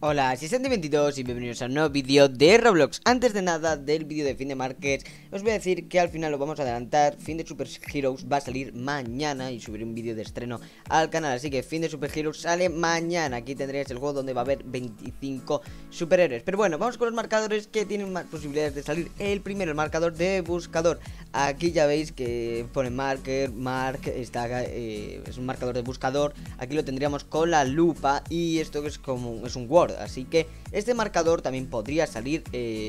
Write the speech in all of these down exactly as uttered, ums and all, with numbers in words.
Hola, soy Santi veintidós y bienvenidos a un nuevo vídeo de Roblox. Antes de nada del vídeo de fin de Markets, os voy a decir que al final lo vamos a adelantar. Fin de Super Heroes va a salir mañana y subiré un vídeo de estreno al canal. Así que fin de Super Heroes sale mañana. Aquí tendréis el juego donde va a haber veinticinco superhéroes. Pero bueno, vamos con los marcadores que tienen más posibilidades de salir. El primero, el marcador de buscador. Aquí ya veis que pone marker, mark, está, eh, es un marcador de buscador. Aquí lo tendríamos con la lupa y esto es como es un Word. Así que este marcador también podría salir,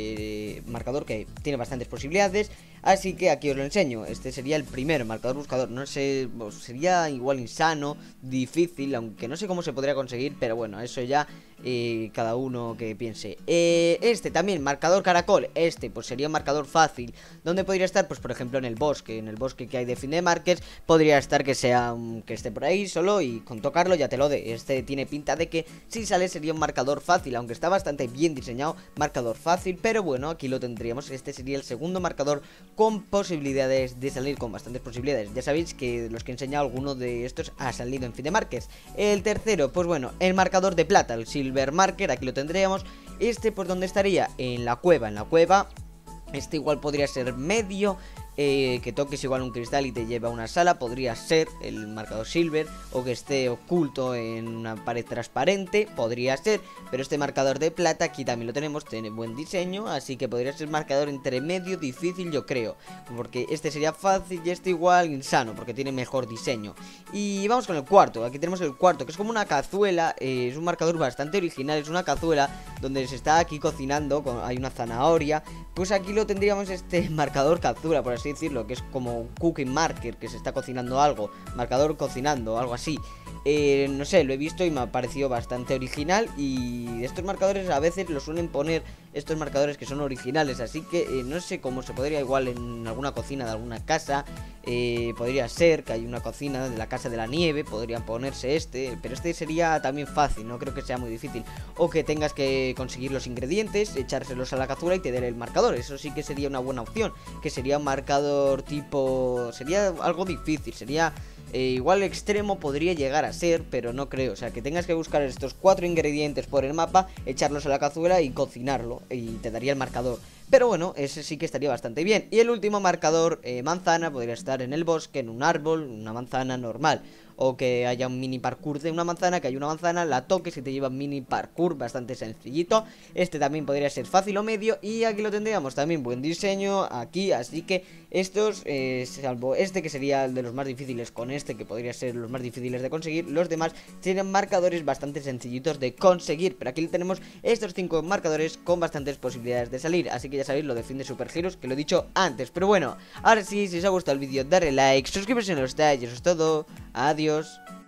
eh, marcador que tiene bastantes posibilidades. Así que aquí os lo enseño. Este sería el primero, marcador buscador. No sé, pues sería igual insano, difícil, aunque no sé cómo se podría conseguir, pero bueno, eso ya eh, cada uno que piense. eh, Este también, marcador caracol. Este pues sería un marcador fácil. ¿Dónde podría estar? Pues por ejemplo en el bosque. En el bosque que hay de fin de Markets podría estar que sea um, que esté por ahí solo y con tocarlo ya te lo dé. Este tiene pinta de que si sale sería un marcador fácil, aunque está bastante bien diseñado. Marcador fácil, pero bueno, aquí lo tendríamos. Este sería el segundo marcador con posibilidades de salir, con bastantes posibilidades. Ya sabéis que los que he enseñado, alguno de estos ha salido en fin de Markets. El tercero, pues bueno, el marcador de plata, el Silver Marker, aquí lo tendríamos. Este pues ¿dónde estaría? En la cueva, en la cueva. Este igual podría ser medio. Eh, que toques igual un cristal y te lleva a una sala, podría ser el marcador silver, o que esté oculto en una pared transparente, podría ser, pero este marcador de plata aquí también lo tenemos, tiene buen diseño, así que podría ser marcador entre medio, difícil yo creo, porque este sería fácil y este igual insano, porque tiene mejor diseño. Y vamos con el cuarto, aquí tenemos el cuarto, que es como una cazuela, eh, es un marcador bastante original, es una cazuela donde se está aquí cocinando, con, hay una zanahoria, pues aquí lo tendríamos este marcador cazuela, por así decirlo, que es como un cooking marker, que se está cocinando algo, marcador cocinando, algo así. Eh, no sé, lo he visto y me ha parecido bastante original. Y estos marcadores a veces lo suelen poner, estos marcadores que son originales, así que eh, no sé cómo se podría, igual en alguna cocina de alguna casa, eh, podría ser que hay una cocina de la casa de la nieve, podrían ponerse este, pero este sería también fácil, no creo que sea muy difícil. O que tengas que conseguir los ingredientes, echárselos a la cazuela y te dé el marcador, eso sí que sería una buena opción, que sería un marcador tipo, sería algo difícil, sería... Eh, igual extremo podría llegar a ser, pero no creo. O sea, que tengas que buscar estos cuatro ingredientes por el mapa, echarlos a la cazuela y cocinarlo, y te daría el marcador. Pero bueno, ese sí que estaría bastante bien. Y el último marcador, eh, manzana, podría estar en el bosque, en un árbol, una manzana normal. O que haya un mini parkour de una manzana, que hay una manzana, la toques y te lleva un mini parkour bastante sencillito. Este también podría ser fácil o medio. Y aquí lo tendríamos también, buen diseño aquí. Así que estos, eh, salvo este que sería el de los más difíciles, con este que podría ser los más difíciles de conseguir, los demás tienen marcadores bastante sencillitos de conseguir. Pero aquí tenemos estos cinco marcadores con bastantes posibilidades de salir. Así que ya sabéis lo de fin de Super Heroes, que lo he dicho antes. Pero bueno, ahora sí, si os ha gustado el vídeo, darle like, suscribiros si no lo estáis, y eso es todo. Adiós.